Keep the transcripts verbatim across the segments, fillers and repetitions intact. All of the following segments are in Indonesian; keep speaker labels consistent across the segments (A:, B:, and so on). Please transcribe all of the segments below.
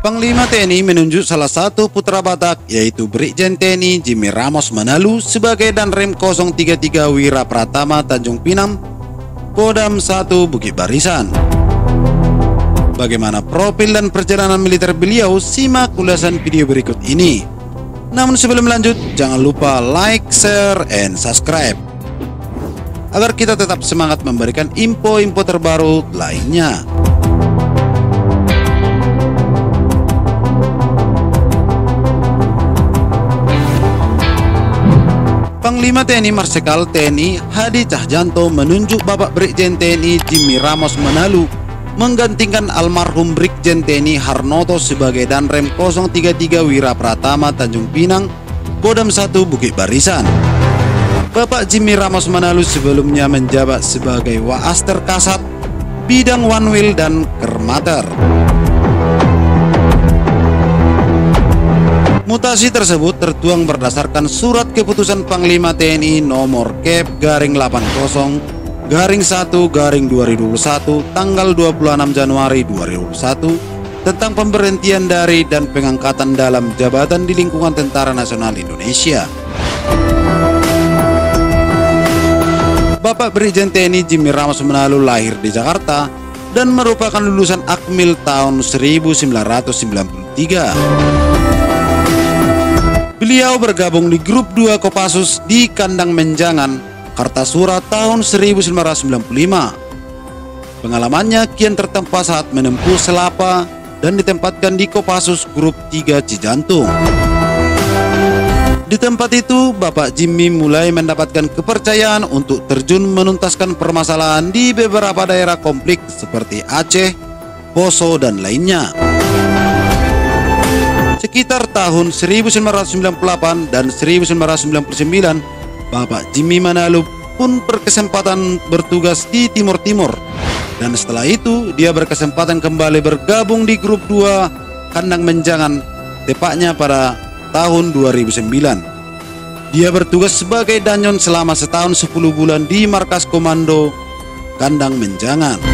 A: Panglima T N I menunjuk salah satu putra Batak, yaitu Brigjen T N I Jimmy Ramos Manalu sebagai Danrem nol tiga tiga Wira Pratama Tanjung Pinang, Kodam satu Bukit Barisan. Bagaimana profil dan perjalanan militer beliau? Simak ulasan video berikut ini. Namun sebelum lanjut, jangan lupa like, share, and subscribe agar kita tetap semangat memberikan info-info terbaru lainnya. Panglima T N I Marsikal T N I Hadi Cahyanto menunjuk Bapak Brigjen T N I Jimmy Ramos Manalu menggantikan almarhum Brigjen T N I Harnoto sebagai Danrem nol tiga tiga Wira Pratama Tanjung Pinang, Kodam satu Bukit Barisan. Bapak Jimmy Ramos Manalu sebelumnya menjabat sebagai Waaster Kasat bidang Wanwil dan Kermater. Mutasi tersebut tertuang berdasarkan surat keputusan Panglima T N I nomor Kep garing delapan puluh garing satu garing dua ribu dua puluh satu tanggal dua puluh enam Januari dua ribu dua puluh satu tentang pemberhentian dari dan pengangkatan dalam jabatan di lingkungan Tentara Nasional Indonesia. Bapak Brigjen T N I Jimmy Ramos Manalu lahir di Jakarta dan merupakan lulusan Akmil tahun seribu sembilan ratus sembilan puluh tiga. Beliau bergabung di grup dua Kopassus di Kandang Menjangan, Kartasura tahun seribu sembilan ratus sembilan puluh lima. Pengalamannya kian tertempa saat menempuh Selapa dan ditempatkan di Kopassus grup tiga Cijantung. Di tempat itu, Bapak Jimmy mulai mendapatkan kepercayaan untuk terjun menuntaskan permasalahan di beberapa daerah konflik seperti Aceh, Poso, dan lainnya. Sekitar tahun seribu sembilan ratus sembilan puluh delapan dan seribu sembilan ratus sembilan puluh sembilan, Bapak Jimmy Manalu pun berkesempatan bertugas di Timur Timur. Dan setelah itu, dia berkesempatan kembali bergabung di grup dua Kandang Menjangan, tepatnya pada tahun dua ribu sembilan. Dia bertugas sebagai danyon selama setahun sepuluh bulan di Markas Komando Kandang Menjangan.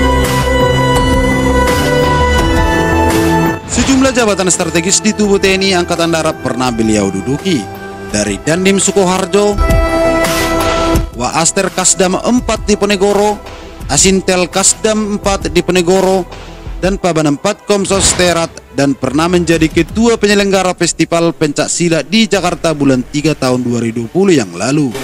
A: Sejumlah jabatan strategis di tubuh T N I Angkatan Darat pernah beliau duduki, dari Dandim Sukoharjo, Waaster Kasdam empat di Ponegoro, Asintel Kasdam empat di Ponegoro, dan Paban empat Komsos Terat, dan pernah menjadi ketua penyelenggara Festival Pencak Silat di Jakarta bulan tiga tahun dua ribu dua puluh yang lalu.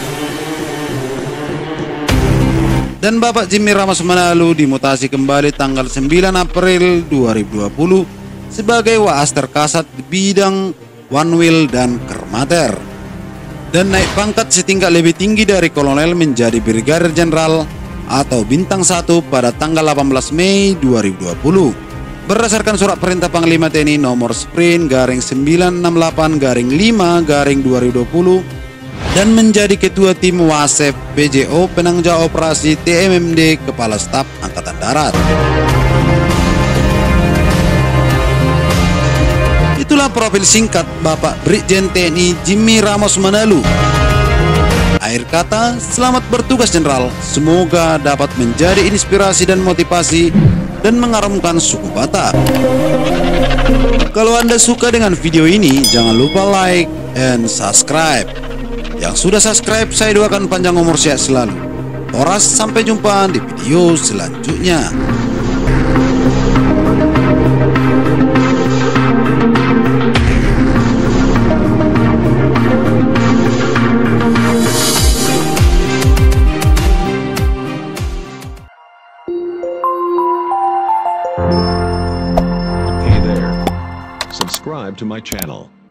A: Dan Bapak Jimmy Ramos Manalu dimutasi kembali tanggal sembilan April dua ribu dua puluh sebagai Waaster Kasat bidang Wanwil dan Kermater, dan naik pangkat setingkat lebih tinggi dari kolonel menjadi Brigadir Jenderal atau bintang satu pada tanggal delapan belas Mei dua ribu dua puluh berdasarkan surat perintah Panglima T N I nomor Sprint garing sembilan enam delapan garing lima garing dua ribu dua puluh dan menjadi ketua tim Wasep P J O Penangja Operasi T M M D Kepala Staf Angkatan Darat. Itulah profil singkat Bapak Brigjen T N I Jimmy Ramos Manalu. Akhir kata, selamat bertugas Jenderal. Semoga dapat menjadi inspirasi dan motivasi dan mengharumkan suku Batak. Kalau Anda suka dengan video ini, jangan lupa like and subscribe. Yang sudah subscribe, saya doakan panjang umur sehat selalu. Horas, sampai jumpa di video selanjutnya.
B: Hey there. Subscribe to my channel.